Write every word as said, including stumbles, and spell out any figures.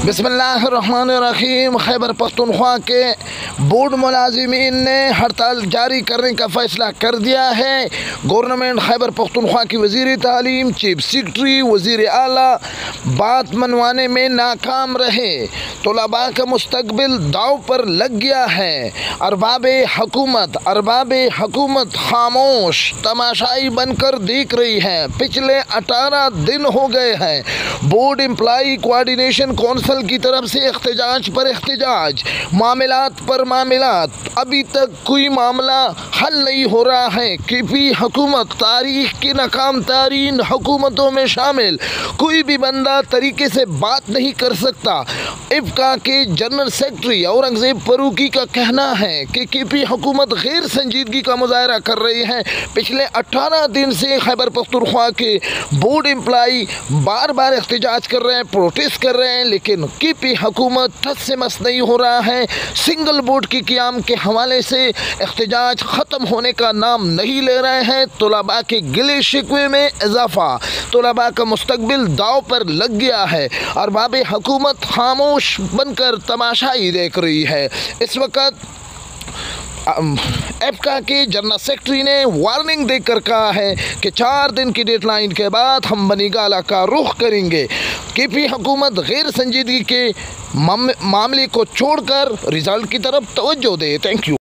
बिस्मिल्लाहिर्रहमानिर्रहीम। खैबर पख्तूनख्वा के बोर्ड मुलाजिमीन ने हड़ताल जारी करने का फ़ैसला कर दिया है। गवर्नमेंट खैबर पख्तूनख्वा की वज़ीर तालीम, चीफ सेक्रेटरी, वज़ीर आला बात मनवाने में नाकाम रहे। तलबा का मुस्तकबिल दाव पर लग गया है। अरबाब हुकूमत अरबाब हुकूमत खामोश तमाशाई बनकर देख रही है। पिछले अठारह दिन हो गए हैं। बोर्ड एम्प्लॉई कोऑर्डिनेशन कौंसिल की तरफ से एहतजाज पर एहतजाज, मामलात पर मामलात, अभी तक कोई मामला हल नहीं हो रहा है। के पी हुकूमत तारीख की नाकाम तारीन हुकूमतों में शामिल, कोई भी बंदा तरीके से बात नहीं कर सकता। इफ्का के जनरल सेक्रेटरी औरंगजेब फरूकी का कहना है कि के पी हुकूमत गैर संजीदगी का मुजाहरा कर रही है। पिछले अठारह दिन से खैबर पख्तूनख्वा के बोर्ड एम्प्लॉई बार बार एहतजाज कर रहे हैं, प्रोटेस्ट कर रहे हैं, लेकिन के पी हुकूमत ठस से मस नहीं हो रहा है। सिंगल बोर्ड के क़याम के हवाले से एहतजाज ख़त्म होने का नाम नहीं ले रहे हैं। तलबा के गिले शिकवे में इजाफा, तलबा का मुस्तकबिल दाव पर लग गया है। अरबाब हुकूमत खामोश बनकर तमाशाई देख रही है। इस वक्त एफका के जनरल सेक्रेटरी ने वार्निंग देकर कहा है कि चार दिन की डेडलाइन के बाद हम बनीगाला का रुख करेंगे। के पी हुकूमत गैर संजीदगी के मामले को छोड़कर रिजल्ट की तरफ तवज्जो दे। Thank you.